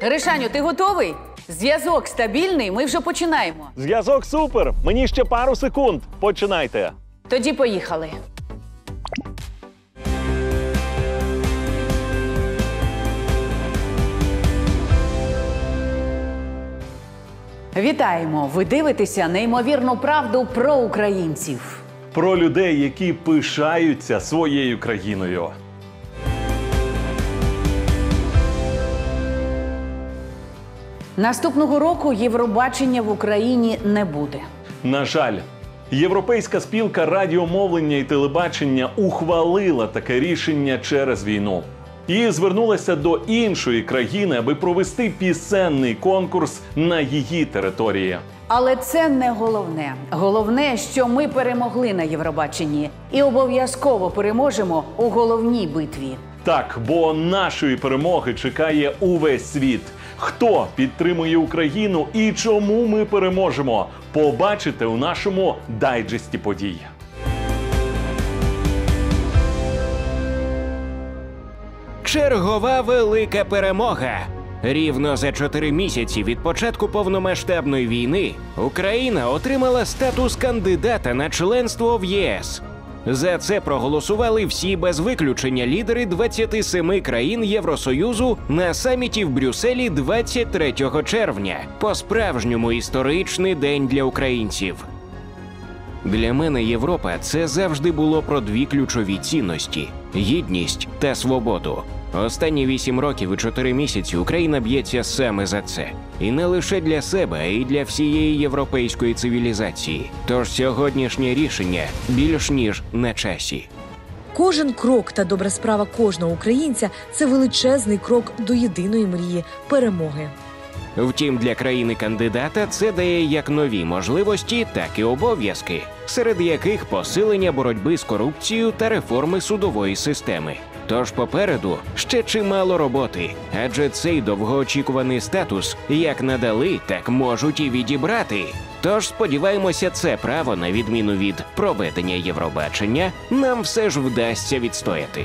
Гришаню, ти готовий? Зв'язок стабільний, ми вже починаємо. Зв'язок супер! Мені ще пару секунд. Починайте. Тоді поїхали. Вітаємо! Ви дивитеся неймовірну правду про українців. Про людей, які пишаються своєю країною. Наступного року Євробачення в Україні не буде. На жаль, Європейська спілка радіомовлення і телебачення ухвалила таке рішення через війну. І звернулася до іншої країни, аби провести пісенний конкурс на її території. Але це не головне. Головне, що ми перемогли на Євробаченні і обов'язково переможемо у головній битві. Так, бо нашої перемоги чекає увесь світ. Хто підтримує Україну і чому ми переможемо? Побачите у нашому дайджесті подій. Чергова велика перемога. Рівно за 4 місяці від початку повномасштабної війни Україна отримала статус кандидата на членство в ЄС. За це проголосували всі без виключення лідери 27 країн Євросоюзу на саміті в Брюсселі 23 червня. По-справжньому історичний день для українців. Для мене Європа – це завжди було про дві ключові цінності – гідність та свободу. Останні 8 років і 4 місяці Україна б'ється саме за це. І не лише для себе, а й для всієї європейської цивілізації. Тож сьогоднішнє рішення більш ніж на часі. Кожен крок та добра справа кожного українця – це величезний крок до єдиної мрії – перемоги. Втім, для країни-кандидата це дає як нові можливості, так і обов'язки, серед яких посилення боротьби з корупцією та реформи судової системи. Тож попереду ще чимало роботи, адже цей довгоочікуваний статус як надали, так можуть і відібрати. Тож сподіваємося, це право, на відміну від проведення Євробачення, нам все ж вдасться відстояти.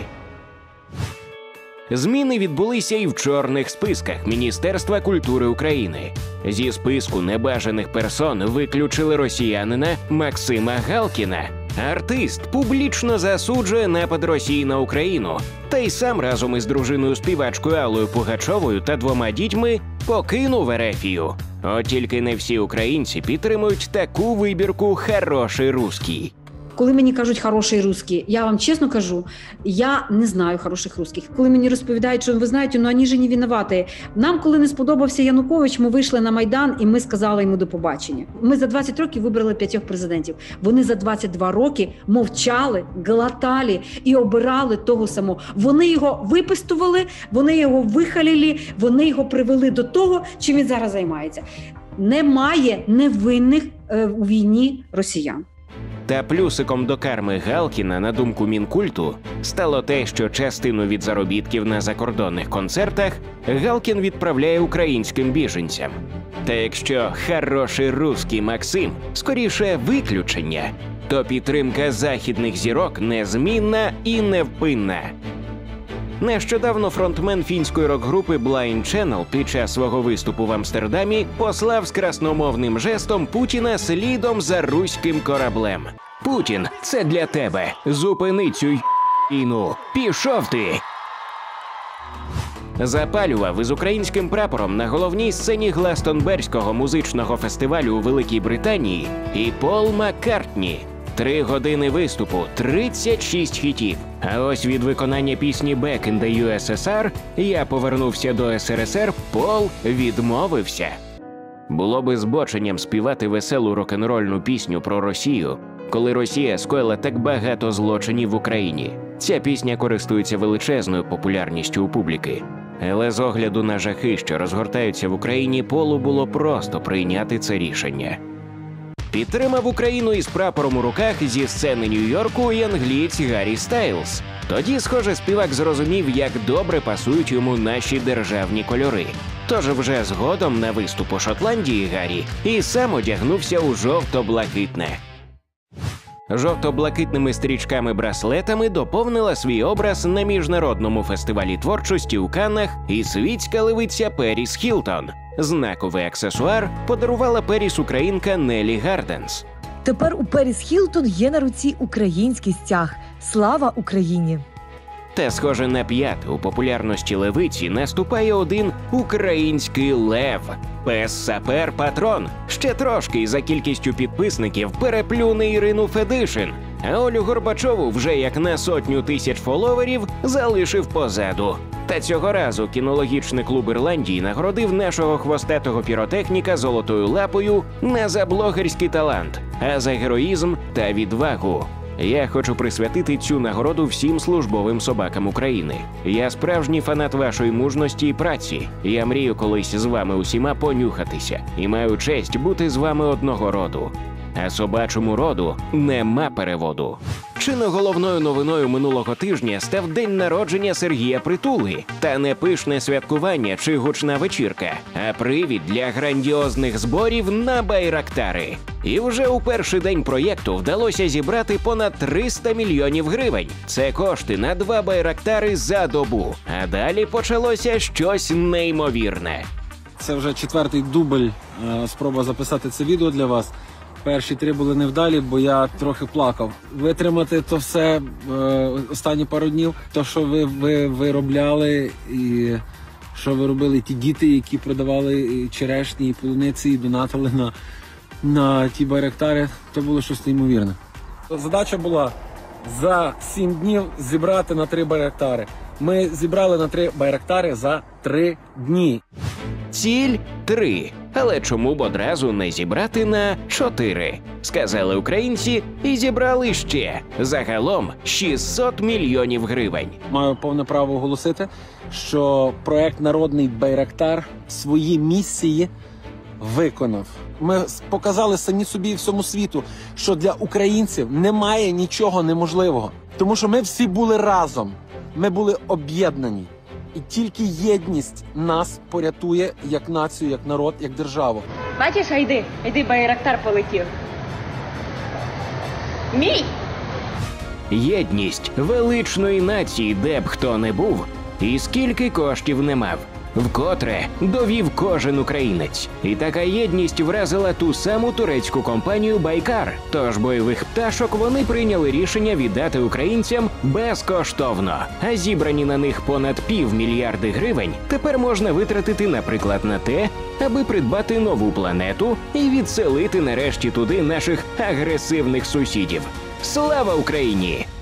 Зміни відбулися і в чорних списках Міністерства культури України. Зі списку небажаних персон виключили росіянина Максима Галкіна. Артист публічно засуджує напад Росії на Україну, та й сам разом із дружиною-співачкою Аллою Пугачовою та 2 дітьми покинув Ерефію. От тільки не всі українці підтримують таку вибірку «хороший русський». Коли мені кажуть «хороший русский», я вам чесно кажу, я не знаю хороших русских. Коли мені розповідають, що ви знаєте, ну вони ж не винуваті. Нам, коли не сподобався Янукович, ми вийшли на Майдан і ми сказали йому до побачення. Ми за 20 років вибрали 5 президентів. Вони за 22 роки мовчали, глотали і обирали того самого. Вони його випистували, вони його вихалили, вони його привели до того, чим він зараз займається. Немає невинних у війні росіян. Та плюсиком до карми Галкіна, на думку Мінкульту, стало те, що частину від заробітків на закордонних концертах Галкін відправляє українським біженцям. Та якщо «хороший русський» Максим скоріше виключення, то підтримка західних зірок незмінна і невпинна. Нещодавно фронтмен фінської рок-групи Blind Channel під час свого виступу в Амстердамі послав з красномовним жестом Путіна слідом за руським кораблем. «Путін, це для тебе. Зупини цю війну. Пішов ти!» Запалював із українським прапором на головній сцені Гластонберського музичного фестивалю у Великій Британії і Пол Маккартні. 3 години виступу, 36 хітів. А ось від виконання пісні «Back in the USSR» «Я повернувся до СРСР» Пол відмовився. Було би збоченням співати веселу рок-н-рольну пісню про Росію, коли Росія скоїла так багато злочинів в Україні. Ця пісня користується величезною популярністю у публіки. Але з огляду на жахи, що розгортаються в Україні, Полу було просто прийняти це рішення. Підтримав Україну із прапором у руках зі сцени Нью-Йорку і англієць Гаррі Стайлз. Тоді, схоже, співак зрозумів, як добре пасують йому наші державні кольори. Тож вже згодом на виступ у Шотландії Гаррі і сам одягнувся у жовто-блакитне. Жовто-блакитними стрічками-браслетами доповнила свій образ на міжнародному фестивалі творчості у Каннах і світська левиця Періс Хілтон. Знаковий аксесуар подарувала Періс українка Нелі Гарденс. Тепер у Періс Хілтон є на руці український стяг. Слава Україні! Та, схоже на п'ят, у популярності левиці наступає один український лев – пес-сапер-патрон. Ще трошки і за кількістю підписників переплюне Ірину Федишин. А Олю Горбачову вже як на 100 000 фоловерів залишив позаду. Та цього разу кінологічний клуб Ірландії нагородив нашого хвостатого піротехніка золотою лапою не за блогерський талант, а за героїзм та відвагу. Я хочу присвятити цю нагороду всім службовим собакам України. Я справжній фанат вашої мужності і праці. Я мрію колись з вами усіма понюхатися і маю честь бути з вами одного роду. А собачому роду нема переводу. Чи не головною новиною минулого тижня став день народження Сергія Притули? Та не пишне святкування чи гучна вечірка, а привід для грандіозних зборів на байрактари. І вже у перший день проєкту вдалося зібрати понад 300 мільйонів гривень. Це кошти на 2 байрактари за добу. А далі почалося щось неймовірне. Це вже 4-й дубль, спроба записати це відео для вас. Перші 3 були невдалі, бо я трохи плакав. Витримати то все останні пару днів, то, що ви виробляли, і що ви робили ті діти, які продавали черешні і полуниці, і донатили на ті байрактари, то було щось неймовірне. Задача була за 7 днів зібрати на 3 байрактари. Ми зібрали на 3 байрактари за 3 дні. Ціль – 3. Але чому б одразу не зібрати на 4? Сказали українці і зібрали ще. Загалом 600 мільйонів гривень. Маю повне право оголосити, що проект «Народний байрактар» свої місії виконав. Ми показали самі собі і всьому світу, що для українців немає нічого неможливого. Тому що ми всі були разом, ми були об'єднані. І тільки єдність нас порятує як націю, як народ, як державу. Бачиш, йди, байрактар полетів. Мій! Єдність величної нації, де б хто не був, і скільки коштів не мав. Вкотре довів кожен українець. І така єдність вразила ту саму турецьку компанію «Байкар». Тож бойових пташок вони прийняли рішення віддати українцям безкоштовно. А зібрані на них понад 500 мільярди гривень тепер можна витратити, наприклад, на те, аби придбати нову планету і відселити нарешті туди наших агресивних сусідів. Слава Україні!